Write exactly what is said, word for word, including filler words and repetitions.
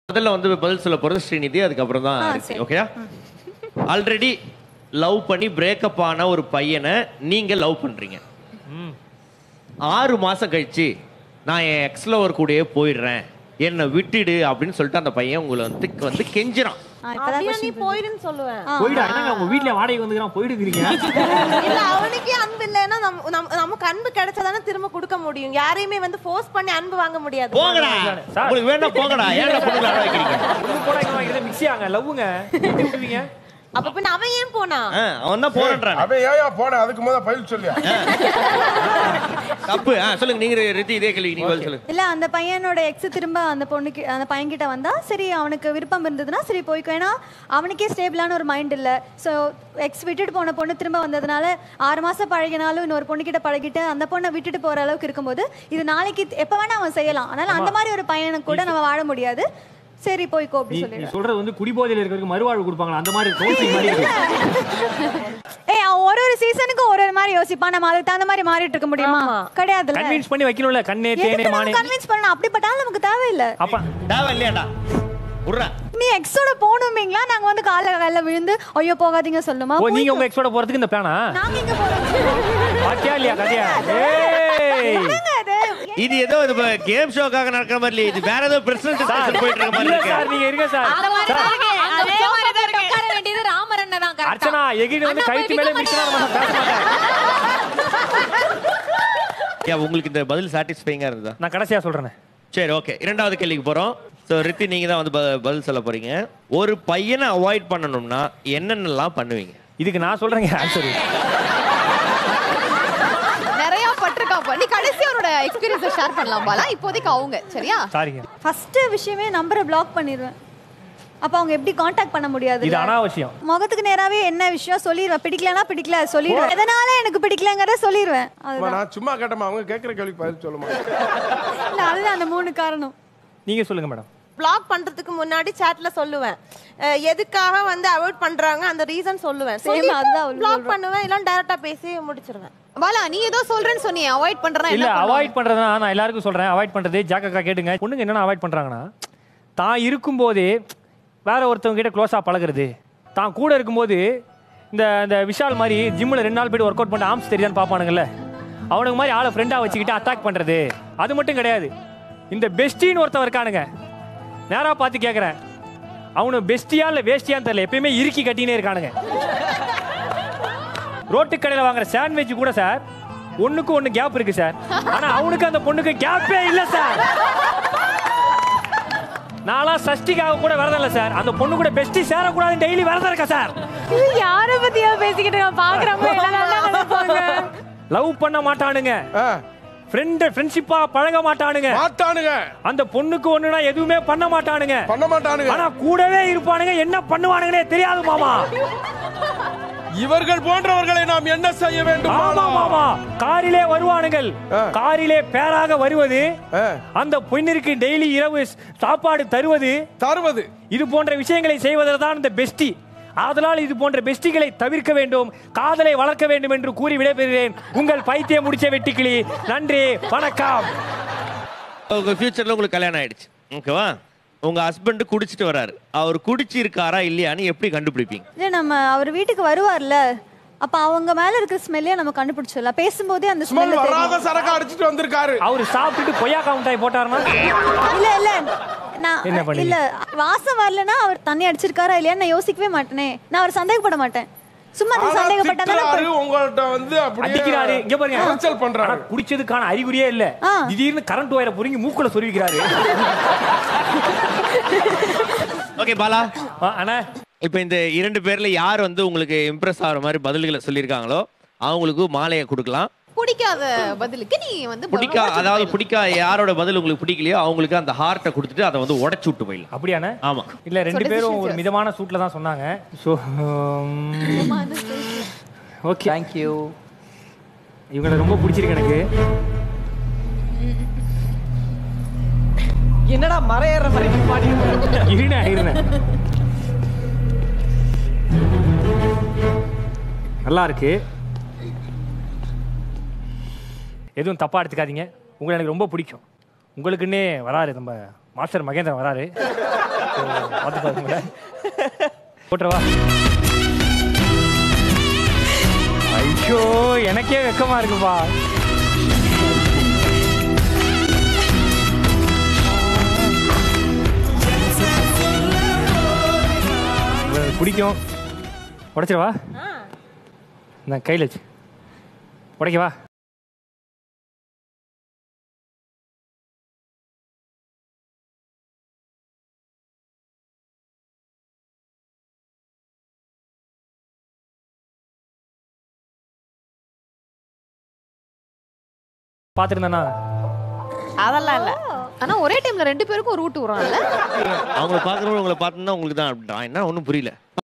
முதல்ல வந்து பதில் சொல்ல போறது ஸ்ரீநிதி, அதுக்கப்புறம் தான் ஓகேயா? ஆல்ரெடி லவ் பண்ணி பிரேக்கப் ஆன ஒரு பையனை நீங்க லவ் பண்றீங்க. ஆறு மாசம் கழிச்சு நான் என் எக்ஸ் லவர் கூடயே போயிடுறேன், என்னை விட்டுடு அப்படின்னு சொல்லிட்டு அந்த பையன் உங்களை வந்து வந்து கெஞ்சிரான். நீ போயிடுன்னு சொல்லுவேன். போயிடா, என்னங்க உங்க வீட்ல வாடகை வந்துக்கிறான் போயிடுறீங்க? இல்ல அவனுக்கே அன்பு இல்லைன்னா நமக்கு அன்பு கிடைச்சாதானே திரும்ப கொடுக்க முடியும். யாரையுமே வந்து ஃபோர்ஸ் பண்ணி அன்பு வாங்க முடியாது. போங்கடா, உங்களுக்கு வேணா போங்கடா. ஏன்டா பொண்ணுல அட வைக்கிறீங்க? ஒண்ணு போடா, இங்க வாங்கி மிக்ஸி ஆங்க லவ்வுங்க விடுவீங்க. அப்ப பின்ன அவன் ஏன் போனா? அவன் தான் போறன்றான். அவன் ஏயா போனா? அதுக்கு முத பதில் சொல்லியா? தப்பு. சொல்லுங்க நீங்க ரித்தி, இதே கேள்வி நீங்க பதில் சொல்லுங்க. இல்ல அந்த பையனோட எக்ஸ் திரும்ப அந்த பொண்ணுக்கு அந்த பையன் கிட்ட வந்தா சரி, அவனுக்கு விருப்பம் இருந்ததுன்னா சரி போய்க்கோ. ஏன்னா அவனுக்கே ஸ்டேபிளான ஒரு மைண்ட் இல்ல. ஸோ எக்ஸ் விட்டுட்டு போன பொண்ணு திரும்ப வந்ததுனால ஆறு மாசம் பழகினாலும் இன்னொரு பொண்ணு கிட்ட பழகிட்டு அந்த பொண்ணை விட்டுட்டு போற அளவுக்கு இருக்கும்போது இது நாளைக்கு எப்ப வேணா அவன் செய்யலாம். அதனால அந்த மாதிரி ஒரு பையனுக்கு கூட நம்ம வாழ முடியாது. சரி போய்க்கோ அப்படி சொல்லி சொல்றது வந்து குடிபோதையில இருக்கிறதுக்கு மறுவாழ்வு கொடுப்பாங்களா அந்த மாதிரி கவுன்சிலிங் மாதிரி இருக்கு. ஏய் ஒரு ஒரு சீசனுக்கு ஒரு ஒரு மாதிரி யோசிப்பான். நம்ம அதுக்கு தகுந்த மாதிரி மாறிட்டு இருக்க முடியுமா? கிடையாது. கன்வின்ஸ் பண்ணி வைக்கணும்ல. கண்ணே தேனே மானே கன்வின்ஸ் பண்ணனும். அப்படிப்பட்டாலும் நமக்கு தேவையில்ல. அப்ப தேவை இல்லையாடா? உர்றா நீ எக்ஸோட போணுமீங்களா? நாங்க வந்து காலைல காலைல விழுந்து ஐயோ போகாதீங்க சொல்லுமா? ஓ நீங்க உங்க எக்ஸோட போறதுக்கு இந்த பிளானா? நாங்க எங்க போறோம்? பாத்தியா இல்லையா கதையா? ஏய் என்னங்க இது? இது ஏதோ இது கேம் ஷோக்காக நடக்கிற மாதிரி இல்ல. இது வேற ஏதோ பிரசிடென்ட் ஸ்டேஷன் போயிட்டு இருக்க மாதிரி இருக்கு. சார் நீங்க இருங்க சார். அந்த மாதிரி தான் இருக்கு. அதே மாதிரி தான் இருக்கு. உட்கார வேண்டியது ராமரண்ண தான் கரெக்ட்டா. அர்ச்சனா எகிரி வந்து கைத்து மேலே மிக்ஸா நம்ம பேச மாட்டேன். யா உங்களுக்கு இந்த பதில் சாட்டிஸ்ஃபைங்கா இருந்தா? நான் கடைசியா சொல்றேன். சரி ஓகே, இரண்டாவது கேள்விக்கு போறோம். சோ ரித்தி நீங்க தான் வந்து பதில் சொல்ல போறீங்க. ஒரு பையனை அவாய்ட் பண்ணனும்னா என்னென்னலாம் பண்ணுவீங்க? இதுக்கு நான் சொல்றேங்க ஆன்சர். நிறைய பட்டிருக்காப்பா. நீ கடைசி அவரோட எக்ஸ்பீரியன்ஸை ஷேர் பண்ணலாம் பாலா. இப்போதைக்கு அவங்க சரியா? சாரிங்க. ஃபர்ஸ்ட் விஷயமே நம்பரை பிளாக் பண்ணிடுவேன். அப்ப அவங்க எப்படி காண்டாக்ட் பண்ண முடியாது? இது அனாவசியம். முகத்துக்கு நேராவே என்ன விஷயம் சொல்லிடுவேன். பிடிக்கலனா பிடிக்கல சொல்லிடுவேன். எதனால எனக்கு பிடிக்கலங்கறத சொல்லிடுவேன். நான் சும்மா கேட்டமா அவங்க கேக்குற கேள்விக்கு பதில் சொல்லுமா? இல்ல அதுதான் அந்த மூணு காரணம். நீங்க சொல்லுங்க மேடம். பிளாக் பண்றதுக்கு முன்னாடி சாட்ல சொல்லுவேன் எதுக்காக வந்து அவாய்ட் பண்றாங்க அந்த ரீசன் சொல்லுவேன். சேம் அதுதான் பிளாக் பண்ணுவேன். இல்ல டைரக்டா பேசி முடிச்சிருவேன். பாலா நீ ஏதோ சொல்றேன்னு சொன்னியே அவாய்ட் பண்றேன்னா இல்ல அவாய்ட் பண்றதுனா நான் எல்லாருக்கும் சொல்றேன். அவாய்ட் பண்றது ஜாக்கக்கா கேட்டுங்க. பொண்ணுங்க என்னன்னா அவாய்ட் பண்றாங்கன்னா தான் இருக்கும்போதே வேற ஒருத்தவங்க கிட்ட க்ளோஸா பழகுறது, தான் கூட இருக்கும்போது இந்த இந்த விஷால் மாதிரி ஜிம்மில் ரெண்டு நாள் போய்ட்டு ஒர்க் அவுட் பண்ண ஆம்ஸ் தெரியான்னு பார்ப்பானுங்கல்ல, அவனுக்கு மாதிரி ஆளை ஃப்ரெண்டாக வச்சுக்கிட்டு அட்டாக் பண்ணுறது. அது மட்டும் கிடையாது, இந்த பெஸ்டின்னு ஒருத்தன் இருக்கானுங்க. நேராக பார்த்து கேட்குறேன், அவனு பெஸ்டியா இல்லை வேஸ்டியான்னு தெரியல, எப்பயுமே இறுக்கி கட்டினே இருக்கானுங்க. ரோட்டு கடையில் வாங்குற சாண்ட்விச் கூட சார் ஒன்றுக்கு ஒன்று கேப் இருக்கு சார். ஆனால் அவனுக்கு அந்த பொண்ணுக்கு கேப்பே இல்லை சார். நான்லாம் சஷ்டிக்காக கூட வரதில்ல சார். அந்த பொண்ணு கூட பெஸ்டி சேரக்கூடாதுன்னு டெய்லி வரதா இருக்கா சார். யாரை பத்தியா பேசிக்கிட்டு பாக்குறவங்க லவ் பண்ண மாட்டானுங்க, ஃப்ரெண்ட் ஃப்ரெண்ட்ஷிப்பா பழக மாட்டானுங்க மாட்டானுங்க. அந்த பொண்ணுக்கு ஒண்ணுனா எதுவுமே பண்ண மாட்டானுங்க பண்ண மாட்டானுங்க. ஆனா கூடவே இருப்பானுங்க, என்ன பண்ணுவானுங்கன்னே தெரியாது மாமா. இவர்கள் போன்றவர்களை நாம் என்ன செய்ய வேண்டும்? ஆமா மாமா, காரிலே வருவானுங்கள். காரிலே பேராக வருவது, அந்த பொண்ணிற்கு டெய்லி இரவு சாப்பாடு தருவது தருவது இது போன்ற விஷயங்களை செய்வதுதான் இந்த பெஸ்டி. ஆதலால் இது போன்ற பெஸ்டிகளை தவிர்க்க வேண்டும், காதலை வளர்க்க வேண்டும் என்று கூறி விடைபெறுகிறேன். உங்கள் பைத்தியம் முடிச்ச வெட்டிக்கிளி. நன்றி, வணக்கம். உங்க ஃபியூச்சர்ல உங்களுக்கு கல்யாணம் ஆயிடுச்சு, ஓகேவா? உங்க ஹஸ்பண்ட் குடிச்சிட்டு வராரு, அவர் குடிச்சு இருக்காரா இல்லையான்னு எப்படி கண்டுபிடிப்பீங்க? இல்ல நம்ம அவர் வீட்டுக்கு வருவார்ல, அப்ப அவங்க மேல இருக்கிற ஸ்மெல்லே நம்ம கண்டுபிடிச்சிடலாம். பேசும்போதே அந்த ஸ்மெல் வராத சரக்கு அடிச்சிட்டு வந்திருக்காரு. அவர் சாப்பிட்டுட்டு கொய்யாக்கா மிட்டாய் போட்டாருன்னா இல்ல இல்ல நான் இல்ல வாசம் வரலனா அவர் தண்ணி அடிச்சிருக்காரா இல்லையான்னு நான் யோசிக்கவே மாட்டேனே. நான் அவர் சந்தேகப்பட மாட்டேன். சும்மா சந்தேகப்பட்டாதானே உங்கள்ட்ட வந்து அப்படியே அடிக்கிறாரு. இங்க பாருங்க, அரச்சல் பண்றாரு. குடிச்சதுக்கான அறிகுறியே இல்ல, திடீர்னு கரண்ட் வயரை புரிங்கி மூக்குல சொருவிக்கிறாரு. ஓகே பாலா அண்ணா, இப்போ இந்த இரண்டு பேர்ல யார் வந்து உங்களுக்கு இம்ப்ரெஸ் ஆகிற மாதிரி பதில்களை சொல்லியிருக்காங்களோ அவங்களுக்கு மாலையை கொடுக்கலாம். பிடிக்காத பதிலுக்கு நீ வந்து பிடிக்கா அதாவது பிடிக்கா யாரோட பதில் உங்களுக்கு பிடிக்கலையோ அவங்களுக்கு அந்த ஹார்ட்டை கொடுத்துட்டு அதை வந்து உடைச்சு விட்டு போயிடலாம். அப்படியானே? ஆமா. இல்ல ரெண்டு பேரும் ஒரு மிதமான சூட்ல தான் சொன்னாங்க. So okay, thank you. இவங்களை ரொம்ப பிடிச்சிருக்கு எனக்கு. என்னடா மறையற மாதிரி பாடி இருனே இருனே நல்லா இருக்கு. எதுவும் தப்பா எடுத்துக்காதீங்க, உங்களை எனக்கு ரொம்ப பிடிக்கும். உங்களுக்குன்னே வராரு நம்ம மாஸ்டர் மகேந்திரன் வராரு. பார்த்து பாருங்க. போட்டுருவா. ஐயோ எனக்கே வெக்கமா இருக்குப்பா. பிடிக்கும். உடைச்சிடவா? நான் கையில் வச்சு உடைக்கவா? பாத்துருந்தானா? அதெல்லாம் இல்ல. ஆனா ஒரே டைம்ல ரெண்டு பேருக்கும் ஒரு ஊட்டு வரும். அவங்கள பாக்குறவங்க உங்களை பார்த்தா உங்களுக்கு தான் அப்படின்றான். என்ன ஒன்றும் புரியல.